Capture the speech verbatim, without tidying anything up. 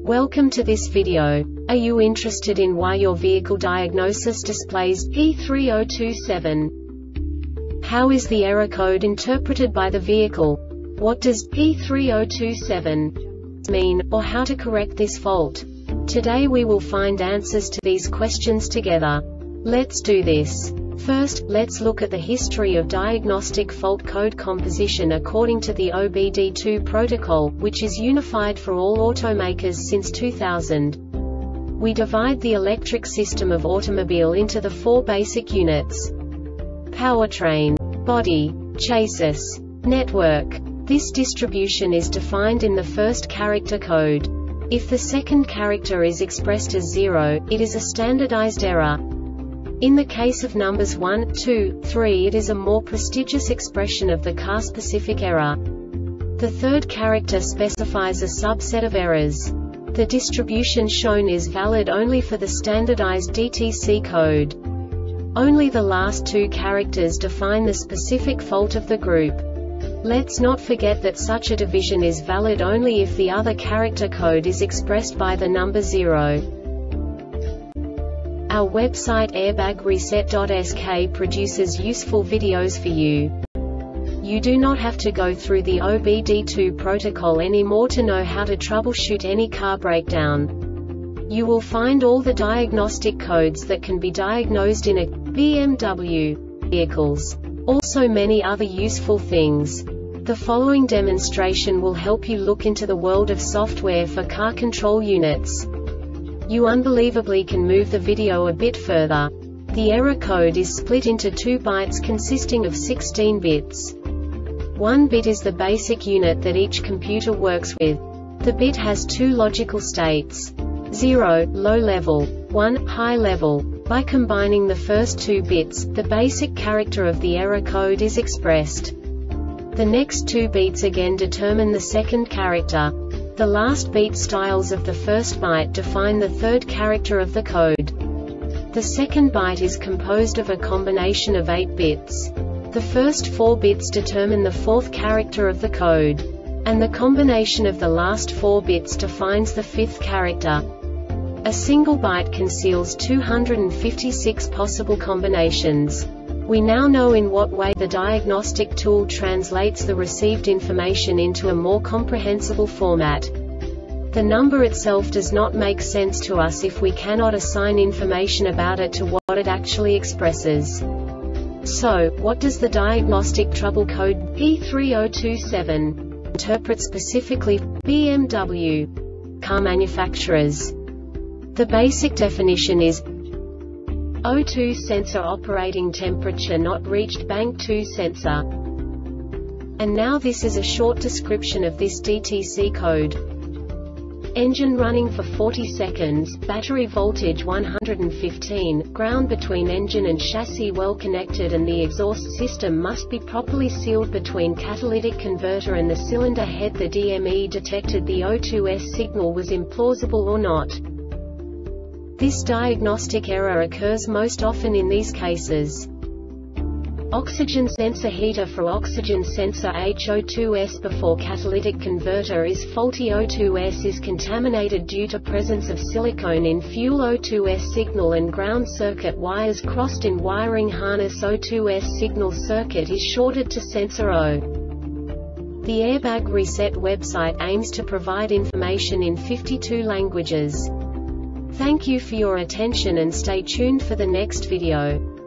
Welcome to this video. Are you interested in why your vehicle diagnosis displays P three zero two seven? How is the error code interpreted by the vehicle? What does P three zero two seven mean, or how to correct this fault? Today we will find answers to these questions together. Let's do this. First, let's look at the history of diagnostic fault code composition according to the O B D two protocol, which is unified for all automakers since two thousand. We divide the electric system of automobile into the four basic units: powertrain, body, chassis, network. This distribution is defined in the first character code. If the second character is expressed as zero, it is a standardized error. In the case of numbers one, two, three, it is a more prestigious expression of the car-specific error. The third character specifies a subset of errors. The distribution shown is valid only for the standardized D T C code. Only the last two characters define the specific fault of the group. Let's not forget that such a division is valid only if the other character code is expressed by the number zero. Our website airbag reset dot S K produces useful videos for you. You do not have to go through the O B D two protocol anymore to know how to troubleshoot any car breakdown. You will find all the diagnostic codes that can be diagnosed in a B M W vehicles. Also many other useful things. The following demonstration will help you look into the world of software for car control units. You unbelievably can move the video a bit further. The error code is split into two bytes consisting of sixteen bits. One bit is the basic unit that each computer works with. The bit has two logical states: zero, low level, one, high level. By combining the first two bits, the basic character of the error code is expressed. The next two beats again determine the second character. The last beat styles of the first byte define the third character of the code. The second byte is composed of a combination of eight bits. The first four bits determine the fourth character of the code. And the combination of the last four bits defines the fifth character. A single byte conceals two hundred fifty-six possible combinations. We now know in what way the diagnostic tool translates the received information into a more comprehensible format. The number itself does not make sense to us if we cannot assign information about it to what it actually expresses. So, what does the diagnostic trouble code P three zero two seven interpret specifically for B M W car manufacturers? The basic definition is O two sensor operating temperature not reached bank two sensor. And now this is a short description of this D T C code. Engine running for forty seconds, battery voltage one hundred fifteen, ground between engine and chassis well connected, and the exhaust system must be properly sealed between catalytic converter and the cylinder head. The D M E detected the O two S signal was implausible or not. This diagnostic error occurs most often in these cases: oxygen sensor heater for oxygen sensor H O two S before catalytic converter is faulty. O two S is contaminated due to presence of silicone in fuel. O two S signal and ground circuit wires crossed in wiring harness. O two S signal circuit is shorted to sensor O. The Airbag Reset website aims to provide information in fifty-two languages. Thank you for your attention and stay tuned for the next video.